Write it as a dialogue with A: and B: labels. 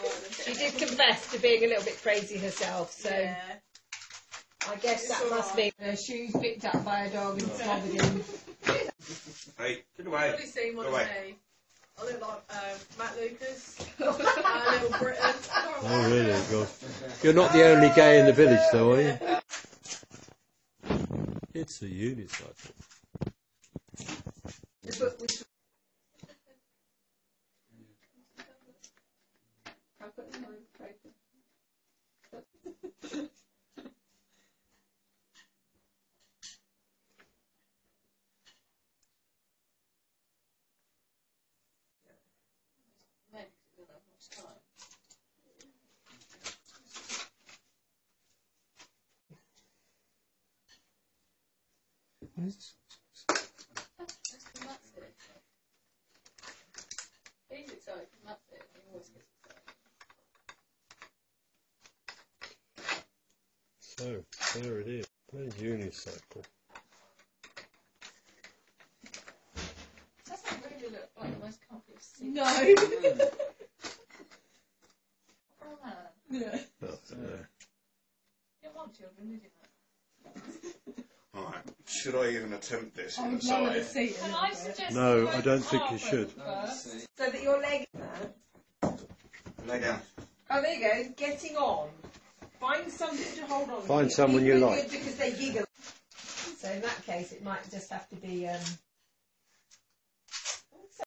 A: She did confess to being a little bit crazy herself, so
B: Yeah.
A: I guess that must be her shoes picked up by a dog and slobbered in.
C: Hey, get away.
B: Probably seen one
C: Go
B: of
C: away.
B: me. I look like Matt Lucas, Little Britain.
D: Oh, really? God. You're not the only gay in the village, though, are you? It's a unicycle.
B: He's excited, that's it. He always gets excited.
D: So, there it is. A unicycle.
B: Doesn't really look like the most comfy seat.
A: No.
B: Oh, man.
A: Yeah.
D: Oh, no.
B: You don't want children, did you?
C: Alright, should I even attempt this
A: I would lower the
C: inside?
A: seat a
B: Can
A: little
B: I
A: bit.
B: suggest
D: No,
B: you
D: I
B: go
D: don't think you
B: halfway
D: should.
B: first?
A: So that your leg...
C: Lay down.
A: Oh, there you go. Getting on. Find something to hold on to.
D: Find someone you
A: People are
D: like.
A: good because they giggle. So in that case, it might just have to be...